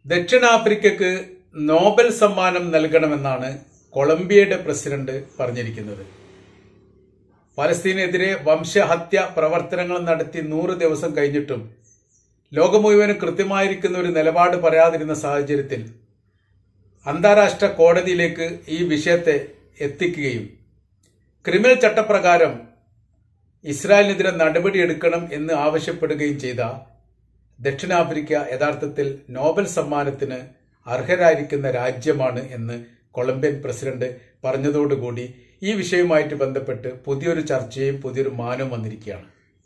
ദക്ഷിണാഫ്രിക്കക്ക് Nobel സമ്മാനം നൽകണമെന്നാണ് കൊളംബിയയുടെ president പറഞ്ഞിരിക്കുന്നത്. ഫലസ്തീനെതിരെ വംശഹത്യ പ്രവർത്തനങ്ങൾ നടത്തി 100 ദിവസം കഴിഞ്ഞിട്ടും ലോകം മുഴുവനും കൃത്യമായിരിക്കുന്ന ഒരു നിലപാട് പറയാതിരുന്ന സാഹചര്യത്തിൽ അന്താരാഷ്ട്ര കോടതിയിലേക്ക് ഈ വിഷയത്തെ എത്തിക്കുകയും ക്രിമിനൽ ചട്ടപ്രകാരം ഇസ്രായേലിനെതിരെ നടപടിയെടുക്കണം എന്ന് ആവശ്യപ്പെടുകയും ചെയ്ത ദക്ഷിണാഫ്രിക്ക യഥാർത്ഥത്തിൽ നോബൽ സമ്മാനത്തിന് അർഹരായിരിക്കുന്ന രാജ്യമാണ് എന്ന് കൊളംബിയൻ പ്രസിഡന്റ് പറഞ്ഞതോടുകൂടി ഈ വിഷയവുമായിട്ട് ബന്ധപ്പെട്ട് പുതിയൊരു ചർച്ചയും പുതിയൊരു മാനവും വന്നിരിക്കുകയാണ്.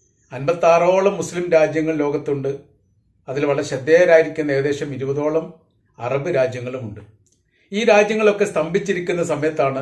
56ഓളം മുസ്ലിം രാജ്യങ്ങൾ ലോകത്തുണ്ട്. അതിൽ വളരെ ശ്രദ്ധേയരായിരിക്കുന്ന ഏകദേശം 20ഓളം അറബ് രാജ്യങ്ങളുമുണ്ട്. ഈ രാജ്യങ്ങളൊക്കെ സ്തംഭിച്ചിരിക്കുന്ന സമയത്താണ്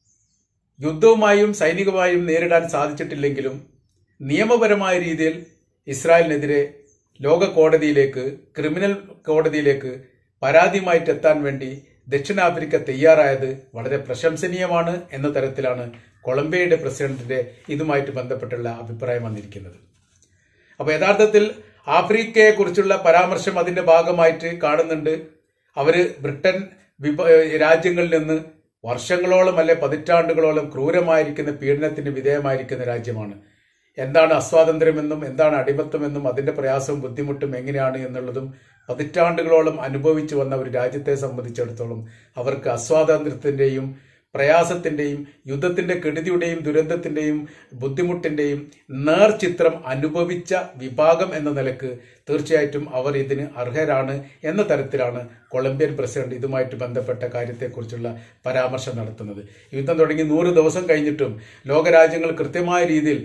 യുദ്ധവുമായും സൈനികമായും നേരിടാൻ സാധിച്ചിട്ടില്ലെങ്കിലും നിയമപരമായ രീതിയിൽ ഇസ്രായേലിനെതിരെ ലോക കോടതിയിലേക്ക്, ക്രിമിനൽ കോടതിയിലേക്ക് പരാതിയുമായിട്ട് എത്താൻ വേണ്ടി ദക്ഷിണാഫ്രിക്ക തയ്യാറായത് വളരെ പ്രശംസനീയമാണ് എന്ന തരത്തിലാണ് കൊളംബിയയുടെ പ്രസിഡന്റിന്റെ ഇതുമായിട്ട് ബന്ധപ്പെട്ടുള്ള അഭിപ്രായം വന്നിരിക്കുന്നത്. അപ്പോൾ യഥാർത്ഥത്തിൽ ആഫ്രിക്കയെക്കുറിച്ചുള്ള പരാമർശം അതിന്റെ ഭാഗമായിട്ട് കാണുന്നുണ്ട്. അവര് ബ്രിട്ടൻ രാജ്യങ്ങളിൽ നിന്ന് വർഷങ്ങളോളം അല്ലെ പതിറ്റാണ്ടുകളോളം ക്രൂരമായിരിക്കുന്ന പീഡനത്തിന് വിധേയമായിരിക്കുന്ന രാജ്യമാണ്. എന്താണ് അസ്വാതന്ത്ര്യമെന്നും എന്താണ് അടിമത്തമെന്നും അതിന്റെ പ്രയാസവും ബുദ്ധിമുട്ടും എങ്ങനെയാണ് എന്നുള്ളതും പതിറ്റാണ്ടുകളോളം അനുഭവിച്ചു വന്ന ഒരു രാജ്യത്തെ സംബന്ധിച്ചിടത്തോളം അവർക്ക് അസ്വാതന്ത്ര്യത്തിന്റെയും പ്രയാസത്തിന്റെയും യുദ്ധത്തിന്റെ കെടുതിയുടെയും ദുരന്തത്തിന്റെയും ബുദ്ധിമുട്ടിന്റെയും നേർചിത്രം അനുഭവിച്ച വിഭാഗം എന്ന നിലക്ക് തീർച്ചയായിട്ടും അവർ ഇതിന് അർഹരാണ് എന്ന തരത്തിലാണ് കൊളംബിയൻ പ്രസിഡന്റ് ഇതുമായിട്ട് ബന്ധപ്പെട്ട കാര്യത്തെക്കുറിച്ചുള്ള പരാമർശം നടത്തുന്നത്. യുദ്ധം തുടങ്ങി 100 ദിവസം കഴിഞ്ഞിട്ടും ലോകരാജ്യങ്ങൾ കൃത്യമായ രീതിയിൽ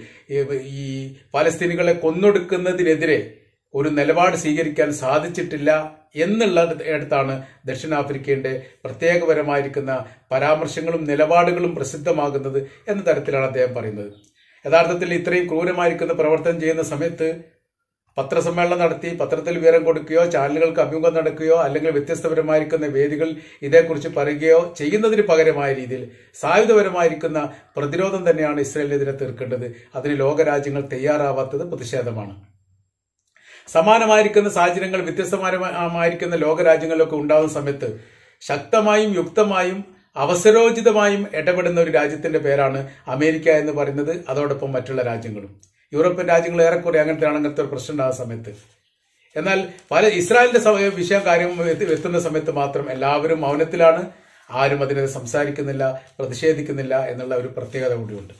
ഈ ഫലസ്തീനികളെ കൊന്നൊടുക്കുന്നതിനെതിരെ ഒരു നിലപാട് സ്വീകരിക്കാൻ സാധിച്ചിട്ടില്ല എന്നുള്ളിടത്താണ് ദക്ഷിണാഫ്രിക്കയുടെ പ്രത്യേകപരമായിരിക്കുന്ന പരാമർശങ്ങളും നിലപാടുകളും പ്രസിദ്ധമാകുന്നത് എന്ന തരത്തിലാണ് അദ്ദേഹം പറയുന്നത്. യഥാർത്ഥത്തിൽ ഇത്രയും ക്രൂരമായിരിക്കുന്ന പ്രവർത്തനം ചെയ്യുന്ന സമയത്ത് പത്രസമ്മേളനം നടത്തി പത്രത്തിൽ വിവരം കൊടുക്കുകയോ ചാനലുകൾക്ക് അഭിമുഖം നടക്കുകയോ അല്ലെങ്കിൽ വ്യത്യസ്തപരമായിരിക്കുന്ന വേദികൾ ഇതേക്കുറിച്ച് പറയുകയോ ചെയ്യുന്നതിന് പകരമായ രീതിയിൽ സായുധപരമായിരിക്കുന്ന പ്രതിരോധം തന്നെയാണ് ഇസ്രായേലിനെതിരെ തീർക്കേണ്ടത്. അതിന് ലോകരാജ്യങ്ങൾ തയ്യാറാവാത്തത് പ്രതിഷേധമാണ്. സമാനമായിരിക്കുന്ന സാഹചര്യങ്ങൾ വ്യത്യസ്തമായിരിക്കുന്ന ലോകരാജ്യങ്ങളിലൊക്കെ ഉണ്ടാകുന്ന സമയത്ത് ശക്തമായും യുക്തമായും അവസരോചിതമായും ഇടപെടുന്ന ഒരു രാജ്യത്തിന്റെ പേരാണ് അമേരിക്ക എന്ന് പറയുന്നത്. അതോടൊപ്പം മറ്റുള്ള രാജ്യങ്ങളും യൂറോപ്യൻ രാജ്യങ്ങൾ ഏറെക്കുറെ അങ്ങനത്തെ ഒരു പ്രശ്നം ഉണ്ടാകുന്ന സമയത്ത്. എന്നാൽ ഇസ്രായേലിന്റെ കാര്യം എത്തുന്ന സമയത്ത് മാത്രം എല്ലാവരും മൗനത്തിലാണ്. ആരും അതിനെതിരെ സംസാരിക്കുന്നില്ല, പ്രതിഷേധിക്കുന്നില്ല എന്നുള്ള ഒരു പ്രത്യേകത കൂടിയുണ്ട്.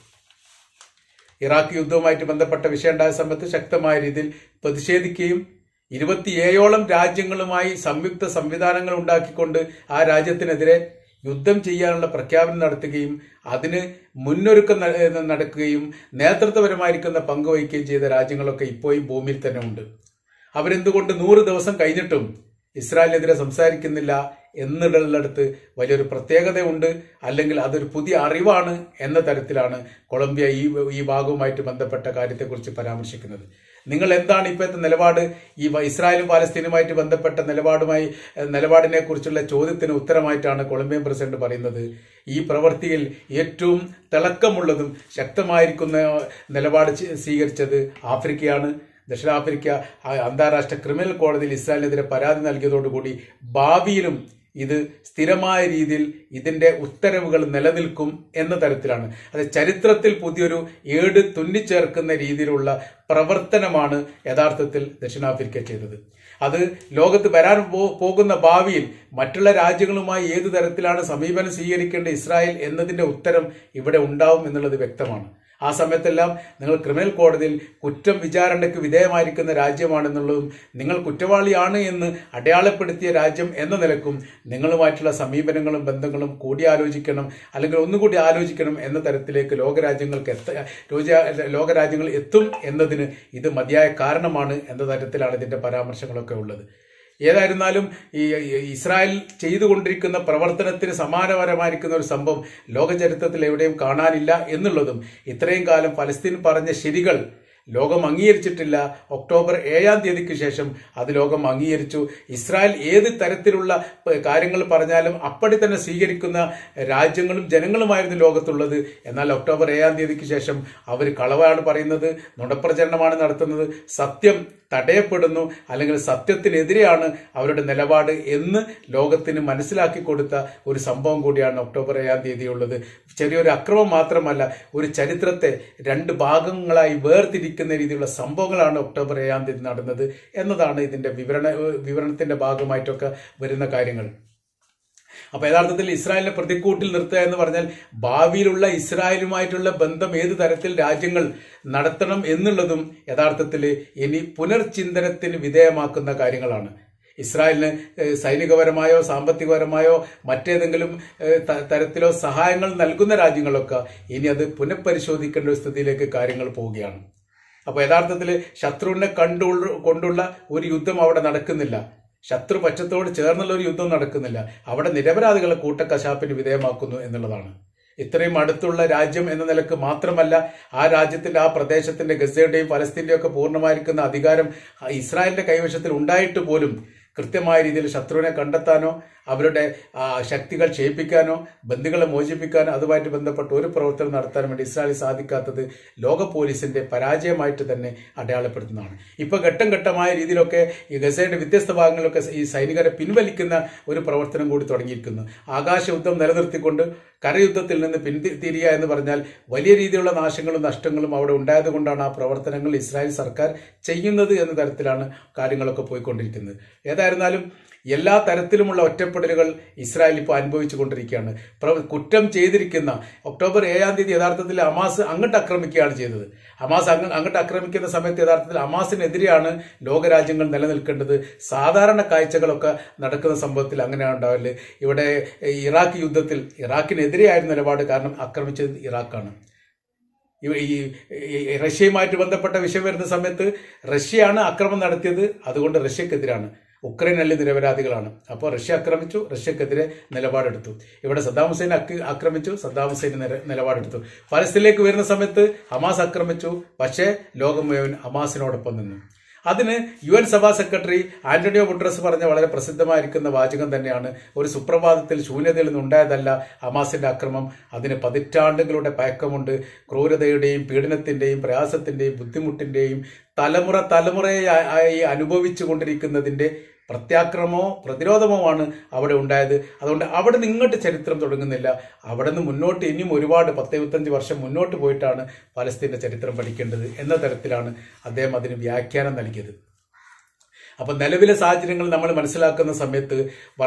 ഇറാഖ് യുദ്ധവുമായിട്ട് ബന്ധപ്പെട്ട വിഷയം ഉണ്ടായ സമയത്ത് ശക്തമായ രീതിയിൽ പ്രതിഷേധിക്കുകയും 27ഓളം രാജ്യങ്ങളുമായി സംയുക്ത സംവിധാനങ്ങൾ ഉണ്ടാക്കിക്കൊണ്ട് ആ രാജ്യത്തിനെതിരെ യുദ്ധം ചെയ്യാനുള്ള പ്രഖ്യാപനം നടത്തുകയും അതിന് മുന്നൊരുക്കം നടക്കുകയും നേതൃത്വപരമായിരിക്കുന്ന പങ്കുവഹിക്കുകയും ചെയ്ത രാജ്യങ്ങളൊക്കെ ഇപ്പോഴും ഭൂമിയിൽ തന്നെ ഉണ്ട്. അവരെന്തുകൊണ്ട് 100 ദിവസം കഴിഞ്ഞിട്ടും ഇസ്രായേലിനെതിരെ സംസാരിക്കുന്നില്ല എന്നുള്ളിടത്ത് വലിയൊരു പ്രത്യേകതയുണ്ട്, അല്ലെങ്കിൽ അതൊരു പുതിയ അറിവാണ് എന്ന തരത്തിലാണ് കൊളംബിയ ഈ ഭാഗവുമായിട്ട് ബന്ധപ്പെട്ട കാര്യത്തെക്കുറിച്ച് പരാമർശിക്കുന്നത്. നിങ്ങൾ എന്താണ് ഇപ്പോഴത്തെ നിലപാട്? ഈ ഇസ്രായേലും പാലസ്തീനുമായിട്ട് ബന്ധപ്പെട്ട നിലപാടിനെ കുറിച്ചുള്ള ചോദ്യത്തിന് ഉത്തരമായിട്ടാണ് കൊളംബിയൻ പ്രസിഡന്റ് പറയുന്നത്, ഈ പ്രവൃത്തിയിൽ ഏറ്റവും തിളക്കമുള്ളതും ശക്തമായിരിക്കുന്ന നിലപാട് സ്വീകരിച്ചത് ആഫ്രിക്കയാണ്. ദക്ഷിണാഫ്രിക്ക അന്താരാഷ്ട്ര ക്രിമിനൽ കോടതിയിൽ ഇസ്രായേലിനെതിരെ പരാതി നൽകിയതോടുകൂടി ഭാവിയിലും ഇത് സ്ഥിരമായ രീതിയിൽ ഇതിന്റെ ഉത്തരവുകൾ നിലനിൽക്കും എന്ന തരത്തിലാണ്. അത് ചരിത്രത്തിൽ പുതിയൊരു ഏട് തുന്നിച്ചേർക്കുന്ന രീതിയിലുള്ള പ്രവർത്തനമാണ് യഥാർത്ഥത്തിൽ ദക്ഷിണാഫ്രിക്ക ചെയ്തത്. അത് ലോകത്ത് വരാൻ പോകുന്ന ഭാവിയിൽ മറ്റുള്ള രാജ്യങ്ങളുമായി ഏതു തരത്തിലാണ് സമീപനം സ്വീകരിക്കേണ്ട ഇസ്രായേൽ എന്നതിന്റെ ഉത്തരം ഇവിടെ ഉണ്ടാവും എന്നുള്ളത് വ്യക്തമാണ്. ആ സമയത്തെല്ലാം നിങ്ങൾ ക്രിമിനൽ കോടതിയിൽ കുറ്റം വിചാരണയ്ക്ക് വിധേയമായിരിക്കുന്ന രാജ്യമാണെന്നുള്ളതും നിങ്ങൾ കുറ്റവാളിയാണ് എന്ന് അടയാളപ്പെടുത്തിയ രാജ്യം എന്ന നിലക്കും നിങ്ങളുമായിട്ടുള്ള സമീപനങ്ങളും ബന്ധങ്ങളും കൂടിയാലോചിക്കണം, അല്ലെങ്കിൽ ഒന്നുകൂടി ആലോചിക്കണം എന്ന തരത്തിലേക്ക് ലോകരാജ്യങ്ങൾ എത്തും എന്നതിന് ഇത് മതിയായ കാരണമാണ് എന്ന തരത്തിലാണ് ഇതിന്റെ പരാമർശങ്ങളൊക്കെ ഉള്ളത്. ഏതായിരുന്നാലും ഈ ഇസ്രായേൽ ചെയ്തുകൊണ്ടിരിക്കുന്ന പ്രവർത്തനത്തിന് സമാനപരമായിരിക്കുന്ന ഒരു സംഭവം ലോക ചരിത്രത്തിൽ എവിടെയും കാണാനില്ല എന്നുള്ളതും, ഇത്രയും കാലം ഫലസ്തീൻ പറഞ്ഞ ശരികൾ ലോകം അംഗീകരിച്ചിട്ടില്ല. ഒക്ടോബർ 7-ാം തീയതിക്ക് ശേഷം അത് ലോകം അംഗീകരിച്ചു. ഇസ്രായേൽ ഏത് തരത്തിലുള്ള കാര്യങ്ങൾ പറഞ്ഞാലും അപ്പടി തന്നെ സ്വീകരിക്കുന്ന രാജ്യങ്ങളും ജനങ്ങളുമായിരുന്നു ലോകത്തുള്ളത്. എന്നാൽ ഒക്ടോബർ 7-ാം തീയതിക്ക് ശേഷം അവർ കളവാണ് പറയുന്നത്, നുണപ്രചരണമാണ് നടത്തുന്നത്. സത്യം തടയപ്പെടുന്നു, അല്ലെങ്കിൽ സത്യത്തിനെതിരെയാണ് അവരുടെ നിലപാട് എന്ന് ലോകത്തിന് മനസ്സിലാക്കി കൊടുത്ത ഒരു സംഭവം കൂടിയാണ് ഒക്ടോബർ 7-ാം തീയതിയുള്ളത്. ചെറിയൊരു അക്രമം മാത്രമല്ല, ഒരു ചരിത്രത്തെ രണ്ട് ഭാഗങ്ങളായി വേർതിരിക്കുന്ന രീതിയിലുള്ള സംഭവങ്ങളാണ് ഒക്ടോബർ 7-ാം തീയതി നടന്നത് എന്നതാണ് ഇതിന്റെ വിവരണത്തിന്റെ ഭാഗമായിട്ടൊക്കെ വരുന്ന കാര്യങ്ങൾ. അപ്പൊ യഥാർത്ഥത്തിൽ ഇസ്രായേലിനെ പ്രതിക്കൂട്ടിൽ നിർത്തുക എന്ന് പറഞ്ഞാൽ ഭാവിയിലുള്ള ഇസ്രായേലുമായിട്ടുള്ള ബന്ധം ഏത് തരത്തിൽ രാജ്യങ്ങൾ നടത്തണം എന്നുള്ളതും യഥാർത്ഥത്തിൽ ഇനി പുനർചിന്തനത്തിന് വിധേയമാക്കുന്ന കാര്യങ്ങളാണ്. ഇസ്രായേലിന് സൈനികപരമായോ സാമ്പത്തികപരമായോ മറ്റേതെങ്കിലും തരത്തിലോ സഹായങ്ങൾ നൽകുന്ന രാജ്യങ്ങളൊക്കെ ഇനി അത് പുനഃപരിശോധിക്കേണ്ട ഒരു സ്ഥിതിയിലേക്ക് കാര്യങ്ങൾ പോവുകയാണ്. അപ്പൊ യഥാർത്ഥത്തിൽ ശത്രുവിനെ കൊണ്ടുള്ള ഒരു യുദ്ധം അവിടെ നടക്കുന്നില്ല, ശത്രുപക്ഷത്തോട് ചേർന്നുള്ള ഒരു യുദ്ധം നടക്കുന്നില്ല, അവിടെ നിരപരാധികളെ കൂട്ടക്കശാപ്പിന് വിധേയമാക്കുന്നു എന്നുള്ളതാണ്. ഇത്രയും അടുത്തുള്ള രാജ്യം എന്ന നിലക്ക് മാത്രമല്ല, ആ രാജ്യത്തിന്റെ ആ പ്രദേശത്തിന്റെ ഗസയുടെയും ഫലസ്തീന്റെയും ഒക്കെ പൂർണ്ണമായിരിക്കുന്ന അധികാരം ഇസ്രായേലിന്റെ കൈവശത്തിൽ ഉണ്ടായിട്ട് പോലും കൃത്യമായ രീതിയിൽ ശത്രുവിനെ കണ്ടെത്താനോ അവരുടെ ശക്തികൾ ക്ഷയിപ്പിക്കാനോ ബന്ദികളെ മോചിപ്പിക്കാനോ അതുമായിട്ട് ബന്ധപ്പെട്ട ഒരു പ്രവർത്തനം നടത്താൻ വേണ്ടി ഇസ്രായേലിന് സാധിക്കാത്തത് ലോക പോലീസിന്റെ പരാജയമായിട്ട് തന്നെ അടയാളപ്പെടുത്തുന്നതാണ്. ഇപ്പൊ ഘട്ടം ഘട്ടമായ രീതിയിലൊക്കെ ഈ ഗസയുടെ വ്യത്യസ്ത ഭാഗങ്ങളിലൊക്കെ ഈ സൈനികരെ പിൻവലിക്കുന്ന ഒരു പ്രവർത്തനം കൂടി തുടങ്ങിയിരിക്കുന്നു. ആകാശ യുദ്ധം നിലനിർത്തിക്കൊണ്ട് കരയുദ്ധത്തിൽ നിന്ന് പിന്തിരിയുക എന്ന് പറഞ്ഞാൽ വലിയ രീതിയിലുള്ള നാശങ്ങളും നഷ്ടങ്ങളും അവിടെ ഉണ്ടായത് കൊണ്ടാണ് ആ പ്രവർത്തനങ്ങൾ ഇസ്രായേൽ സർക്കാർ ചെയ്യുന്നത് എന്ന തരത്തിലാണ് കാര്യങ്ങളൊക്കെ പോയിക്കൊണ്ടിരിക്കുന്നത്. ഏതായിരുന്നാലും എല്ലാ തരത്തിലുമുള്ള ഒറ്റപ്പെടലുകൾ ഇസ്രായേൽ ഇപ്പോൾ അനുഭവിച്ചു കൊണ്ടിരിക്കുകയാണ്. കുറ്റം ചെയ്തിരിക്കുന്ന ഒക്ടോബർ 7-ാം തീയതി യഥാർത്ഥത്തിൽ ഹമാസ് അങ്ങോട്ട് ആക്രമിക്കുകയാണ് ചെയ്തത്. ഹമാസ് അങ്ങോട്ട് ആക്രമിക്കുന്ന സമയത്ത് യഥാർത്ഥത്തിൽ ഹമാസിനെതിരെയാണ് ലോകരാജ്യങ്ങൾ നിലനിൽക്കേണ്ടത്. സാധാരണ കാഴ്ചകളൊക്കെ നടക്കുന്ന സംഭവത്തിൽ അങ്ങനെയാണ് ഉണ്ടാവല്. ഇവിടെ ഇറാഖ് യുദ്ധത്തിൽ ഇറാഖിനെതിരെയായിരുന്നു നിലപാട്, കാരണം ആക്രമിച്ചത് ഇറാഖാണ്. ഈ റഷ്യയുമായിട്ട് ബന്ധപ്പെട്ട വിഷയം വരുന്ന സമയത്ത് റഷ്യയാണ് ആക്രമണം നടത്തിയത്, അതുകൊണ്ട് റഷ്യക്കെതിരാണ്. ഉക്രൈൻ അല്ലെ നിരപരാധികളാണ്. അപ്പോൾ റഷ്യ ആക്രമിച്ചു, റഷ്യക്കെതിരെ നിലപാടെടുത്തു. ഇവിടെ സദ്ദാം ഹുസൈൻ ആക്രമിച്ചു, സദ്ദാം ഹുസൈൻ നിലപാടെടുത്തു. ഫലസ്തീനിലേക്ക് വരുന്ന സമയത്ത് ഹമാസ് ആക്രമിച്ചു, പക്ഷേ ലോകം മുഴുവൻ ഹമാസിനോടൊപ്പം നിന്നു. അതിന് UN സഭാ സെക്രട്ടറി ആന്റണിയോ ഗുട്ടറസ് പറഞ്ഞ വളരെ പ്രസിദ്ധമായിരിക്കുന്ന വാചകം തന്നെയാണ്, ഒരു സുപ്രഭാതത്തിൽ ശൂന്യതയിൽ നിന്നുണ്ടായതല്ല ഹമാസിന്റെ ആക്രമം, അതിന് പതിറ്റാണ്ടുകളുടെ പഴക്കമുണ്ട്. ക്രൂരതയുടെയും പീഡനത്തിന്റെയും പ്രയാസത്തിന്റെയും ബുദ്ധിമുട്ടിന്റെയും തലമുറയായി അനുഭവിച്ചു കൊണ്ടിരിക്കുന്നതിന്റെ പ്രത്യാക്രമമോ പ്രതിരോധമോ ആണ് അവിടെ ഉണ്ടായത്. അതുകൊണ്ട് അവിടെ നിന്ന് ഇങ്ങോട്ട് ചരിത്രം തുടങ്ങുന്നില്ല, അവിടെ നിന്ന് മുന്നോട്ട് ഇനിയും ഒരുപാട് 10-25 വർഷം മുന്നോട്ട് പോയിട്ടാണ് പലസ്തീന്റെ ചരിത്രം പഠിക്കേണ്ടത് എന്ന തരത്തിലാണ് അദ്ദേഹം അതിന് വ്യാഖ്യാനം നൽകിയത്. അപ്പൊ നിലവിലെ സാഹചര്യങ്ങൾ നമ്മൾ മനസ്സിലാക്കുന്ന സമയത്ത്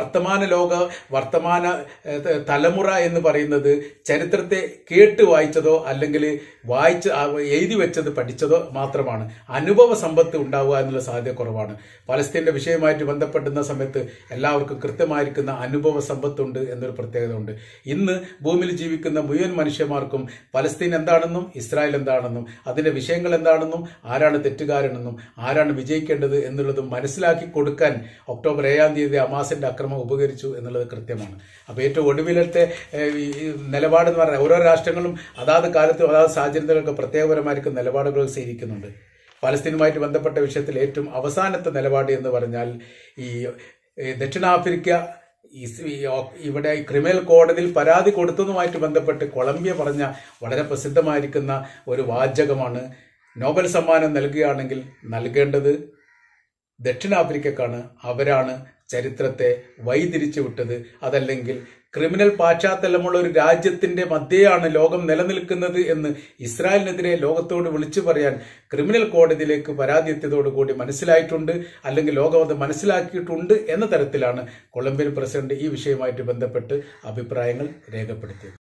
വർത്തമാന തലമുറ എന്ന് പറയുന്നത് ചരിത്രത്തെ കേട്ട് വായിച്ചതോ അല്ലെങ്കിൽ എഴുതി വെച്ചത് പഠിച്ചതോ മാത്രമാണ്. അനുഭവ സമ്പത്ത് ഉണ്ടാവുക എന്നുള്ള സാധ്യത കുറവാണ്. പലസ്തീന്റെ വിഷയമായിട്ട് ബന്ധപ്പെടുന്ന സമയത്ത് എല്ലാവർക്കും കൃത്യമായിരിക്കുന്ന അനുഭവ സമ്പത്തുണ്ട് എന്നൊരു പ്രത്യേകത ഉണ്ട്. ഇന്ന് ഭൂമിയിൽ ജീവിക്കുന്ന മുഴുവൻ മനുഷ്യന്മാർക്കും പലസ്തീൻ എന്താണെന്നും ഇസ്രായേൽ എന്താണെന്നും അതിന്റെ വിഷയങ്ങൾ എന്താണെന്നും ആരാണ് തെറ്റുകാരനെന്നും ആരാണ് വിജയിക്കേണ്ടത് എന്നുള്ളതും മനസ്സിലാക്കി കൊടുക്കാൻ ഒക്ടോബർ 7-ാം തീയതി ഹമാസിന്റെ അക്രമം ഉപകരിച്ചു എന്നുള്ളത് കൃത്യമാണ്. അപ്പൊ ഏറ്റവും ഒടുവിലത്തെ നിലപാടെന്ന് പറഞ്ഞാൽ ഓരോ രാഷ്ട്രങ്ങളും അതാത് കാലത്തും അതാത് സാഹചര്യത്തിലൊക്കെ പ്രത്യേകപരമായിരിക്കും നിലപാടുകൾ സ്വീകരിക്കുന്നുണ്ട്. പലസ്തീനുമായിട്ട് ബന്ധപ്പെട്ട വിഷയത്തിൽ ഏറ്റവും അവസാനത്തെ നിലപാട് എന്ന് പറഞ്ഞാൽ ഈ ദക്ഷിണാഫ്രിക്ക ഇവിടെ ക്രിമിനൽ കോടതിയിൽ പരാതി കൊടുത്തതുമായിട്ട് ബന്ധപ്പെട്ട് കൊളംബിയ പറഞ്ഞ വളരെ പ്രസിദ്ധമായിരിക്കുന്ന ഒരു വാചകമാണ്, നോബൽ സമ്മാനം നൽകുകയാണെങ്കിൽ നൽകേണ്ടത് ദക്ഷിണാഫ്രിക്കക്കാണ്, അവരാണ് ചരിത്രത്തെ വഴിതിരിച്ചു വിട്ടത്. അതല്ലെങ്കിൽ ക്രിമിനൽ പശ്ചാത്തലമുള്ള ഒരു രാജ്യത്തിന്റെ മധ്യയാണ് ലോകം നിലനിൽക്കുന്നത് എന്ന് ഇസ്രായേലിനെതിരെ ലോകത്തോട് വിളിച്ചു പറയാൻ ക്രിമിനൽ കോടതിയിലേക്ക് പരാതി എത്തിയതോടുകൂടി മനസ്സിലായിട്ടുണ്ട്, അല്ലെങ്കിൽ ലോകം അത് മനസ്സിലാക്കിയിട്ടുണ്ട് എന്ന തരത്തിലാണ് കൊളംബിയൻ പ്രസിഡന്റ് ഈ വിഷയവുമായിട്ട് ബന്ധപ്പെട്ട് അഭിപ്രായങ്ങൾ രേഖപ്പെടുത്തിയത്.